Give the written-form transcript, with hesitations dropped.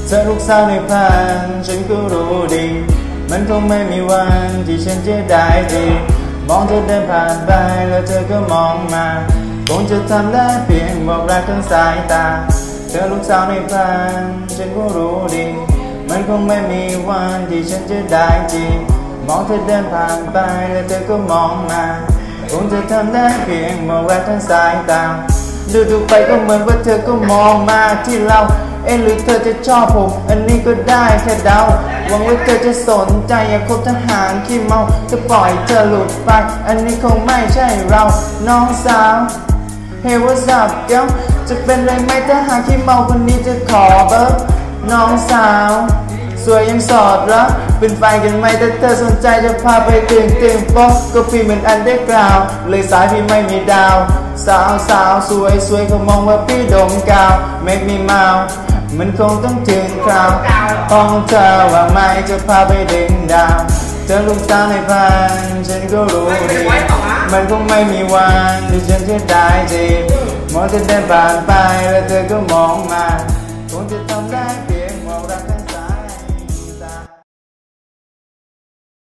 เธอลูกสาวในพันฉันก็รู้ดีมันคงไม่มีวันที่ฉันจะได้ดีมองเธอเดินผ่านไปแล้วเธอก็มองมาคงจะทำได้เพียงบอกรักทั้งสายตาเธอลูกสาวในพันฉันก็รู้ดีมันคงไม่มีวันที่ฉันจะได้จริงมองเธอเดินผ่านไปแล้วเธอก็มองมาคงจะทำได้เพียงบอกรักทั้งสายตาดูไปก็เหมือนว่าเธอก็มองมาที่เราหรือเธอจะชอบผมอันนี้ก็ได้แค่เดาหวังว่าเธอจะสนใจอย่าคบทหารขี้เมาจะปล่อยเธอหลุดไปอันนี้คงไม่ใช่เราน้องสาว Hey what's up เดี๋ยวจะเป็นไรไหมถ้าหากขี้เมาคนนี้จะขอเบอร์น้องสาวสวยยังสอดรักเป็นไฟกันไหมถ้าเธอสนใจจะพาไปตึงโป๊ะก็พี่เหมือนอันได้กล่าวเลยสายพี่ไม่มีดาวสาวสวยเขามองว่าพี่ดมกาว Make me เมามันคงต้องถึงคราวของเธอว่าไม่จะพาไปดึงดาวเธอลูกสาวในพันฉันก็รู้ดีมันคงไม่มีวันที่ฉันจะได้จีบมองเธอเดินผ่านไปแล้วเธอก็มองมาคงจะทำได้